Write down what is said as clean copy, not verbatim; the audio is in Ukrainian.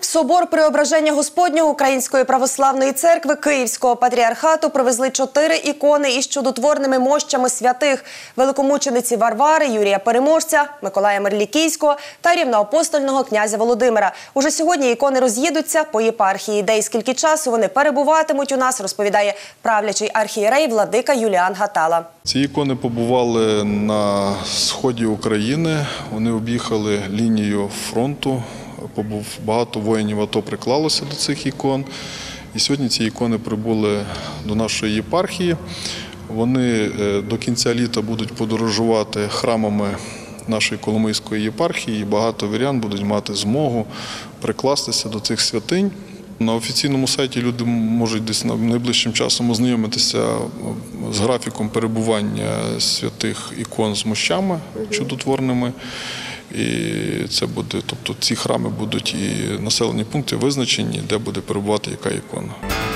собор Преображення Господнього Української Православної Церкви Київського Патріархату привезли 4 ікони із чудотворними мощами святих – великомучениці Варвари, Юрія Переможця, Миколая Мерлікійського та рівноапостольного князя Володимира. Уже сьогодні ікони роз'їдуться по єпархії. Де і скільки часу вони перебуватимуть у нас, розповідає правлячий архієрей владика Юліан Гатала. Ці ікони побували на сході України, вони об'їхали лінію фронту, багато воїнів АТО приклалося до цих ікон. І сьогодні ці ікони прибули до нашої єпархії. Вони до кінця літа будуть подорожувати храмами нашої Коломийської єпархії, і багато вірян будуть мати змогу прикластися до цих святинь. На офіційному сайті люди можуть десь найближчим часом ознайомитися з графіком перебування святих ікон з мощами чудотворними. І це буде, тобто ці храми будуть і населені пункти визначені, де буде перебувати яка ікона.